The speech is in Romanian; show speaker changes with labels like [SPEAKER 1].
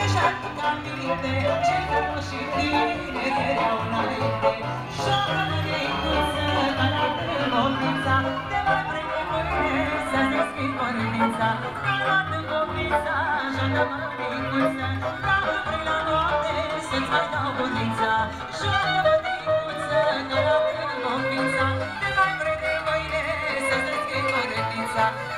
[SPEAKER 1] așa cu aminte, ce frumos și tineri erau înainte. Joacă mânicuță, ca la tâmbovița, te mai vrei cu mâine să-ți deschid pornița. Ca la tâmbovița, joacă mânicuță, dacă vrei la noapte să-ți mai dau bunița. Joacă mânicuță, ca la tâmbovița, te mai vrei cu mâine să-ți deschid pornița.